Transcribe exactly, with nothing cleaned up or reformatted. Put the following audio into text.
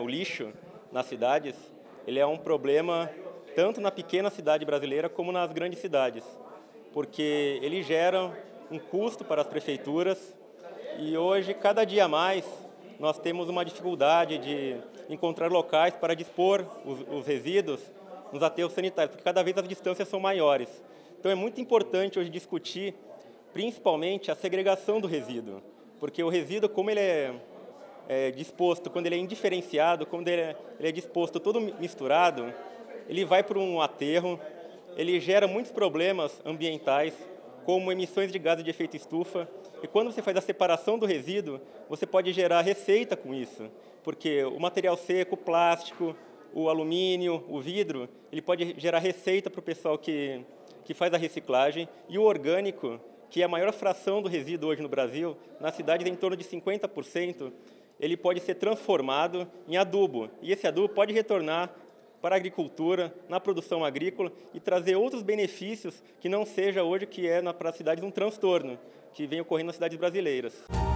O lixo nas cidades, ele é um problema tanto na pequena cidade brasileira como nas grandes cidades, porque ele gera um custo para as prefeituras e hoje, cada dia mais, nós temos uma dificuldade de encontrar locais para dispor os, os resíduos nos aterros sanitários, porque cada vez as distâncias são maiores. Então é muito importante hoje discutir principalmente a segregação do resíduo, porque o resíduo, como ele é, é disposto, quando ele é indiferenciado, quando ele é, ele é disposto todo misturado, ele vai para um aterro, ele gera muitos problemas ambientais, como emissões de gases de efeito estufa, e quando você faz a separação do resíduo, você pode gerar receita com isso, porque o material seco, o plástico, o alumínio, o vidro, ele pode gerar receita para o pessoal que, que faz a reciclagem, e o orgânico, que é a maior fração do resíduo hoje no Brasil, nas cidades em torno de cinquenta por cento, ele pode ser transformado em adubo, e esse adubo pode retornar para a agricultura, na produção agrícola e trazer outros benefícios que não seja hoje que é para as cidades um transtorno, que vem ocorrendo nas cidades brasileiras.